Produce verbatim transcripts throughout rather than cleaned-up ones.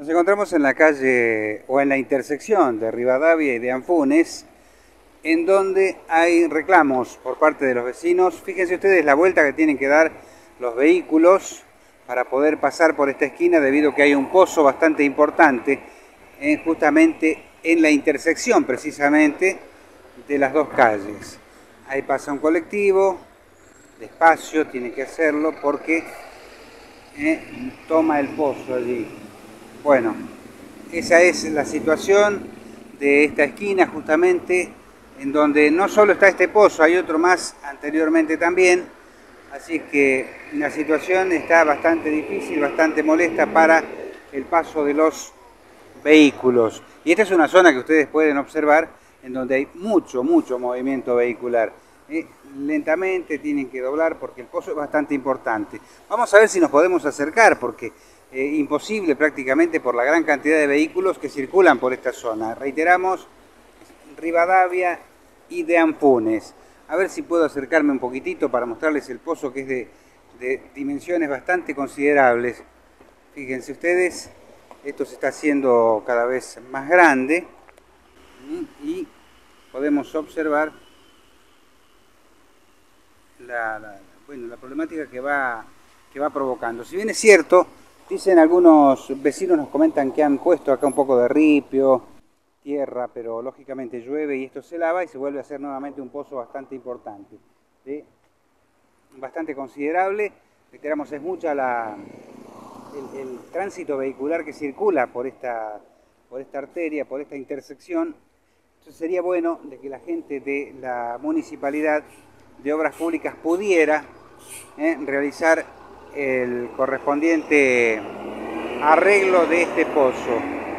Nos encontramos en la calle o en la intersección de Rivadavia y de Anfunes, en donde hay reclamos por parte de los vecinos. Fíjense ustedes la vuelta que tienen que dar los vehículos para poder pasar por esta esquina, debido a que hay un pozo bastante importante eh, justamente en la intersección precisamente de las dos calles. Ahí pasa un colectivo, despacio tiene que hacerlo porque eh, toma el pozo allí. Bueno, esa es la situación de esta esquina justamente, en donde no solo está este pozo, hay otro más anteriormente también, así que la situación está bastante difícil, bastante molesta para el paso de los vehículos. Y esta es una zona que ustedes pueden observar en donde hay mucho, mucho movimiento vehicular. Eh, lentamente tienen que doblar porque el pozo es bastante importante. Vamos a ver si nos podemos acercar porque eh, imposible prácticamente por la gran cantidad de vehículos que circulan por esta zona. Reiteramos, Rivadavia y de Anfunes. A ver si puedo acercarme un poquitito para mostrarles el pozo, que es de, de dimensiones bastante considerables. Fíjense ustedes, esto se está haciendo cada vez más grande y podemos observar la, la, bueno, la problemática que va, que va provocando. Si bien es cierto, dicen algunos vecinos, nos comentan que han puesto acá un poco de ripio, tierra, pero lógicamente llueve y esto se lava y se vuelve a hacer nuevamente un pozo bastante importante, ¿sí? Bastante considerable. Reiteramos, es mucha la, el, el tránsito vehicular que circula por esta, por esta arteria, por esta intersección. Entonces sería bueno de que la gente de la Municipalidad de Obras Públicas pudiera eh, realizar el correspondiente arreglo de este pozo.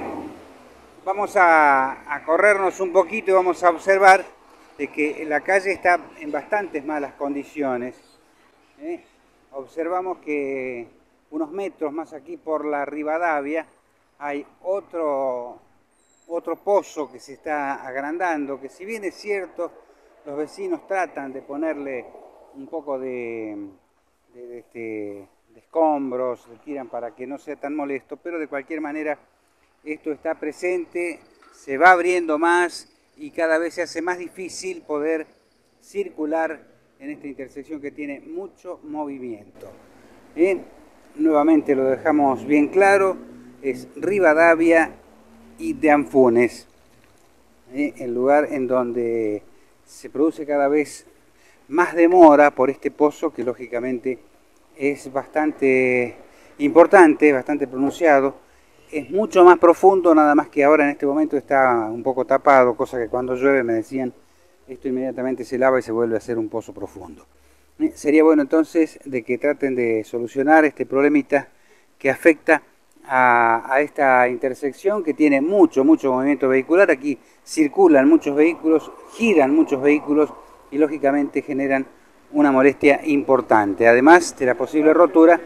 Vamos a, a corrernos un poquito y vamos a observar de que la calle está en bastantes malas condiciones. ¿eh? Observamos que unos metros más aquí por la Rivadavia hay otro, otro pozo que se está agrandando, que si bien es cierto, los vecinos tratan de ponerle un poco de, de, de, de, de escombros, le tiran para que no sea tan molesto, pero de cualquier manera esto está presente, se va abriendo más y cada vez se hace más difícil poder circular en esta intersección que tiene mucho movimiento. Bien, nuevamente lo dejamos bien claro, es Rivadavia y de Anfunes, ¿eh? el lugar en donde se produce cada vez más demora por este pozo que lógicamente es bastante importante, bastante pronunciado. Es mucho más profundo, nada más que ahora en este momento está un poco tapado, cosa que cuando llueve me decían, esto inmediatamente se lava y se vuelve a hacer un pozo profundo. Eh, sería bueno entonces de que traten de solucionar este problemita que afecta a, a esta intersección que tiene mucho, mucho movimiento vehicular. Aquí circulan muchos vehículos, giran muchos vehículos y lógicamente generan una molestia importante. Además de la posible rotura,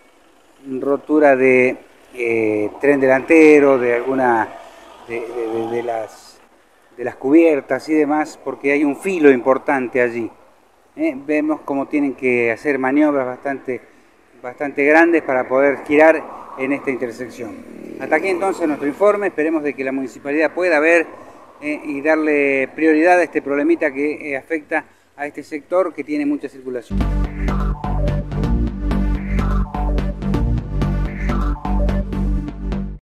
rotura de eh, tren delantero, de alguna de, de, de, de, las, de las cubiertas y demás, porque hay un filo importante allí. Eh, vemos cómo tienen que hacer maniobras bastante, bastante grandes para poder girar en esta intersección. Hasta aquí entonces nuestro informe. Esperemos de que la municipalidad pueda ver eh, y darle prioridad a este problemita que eh, afecta a este sector que tiene mucha circulación.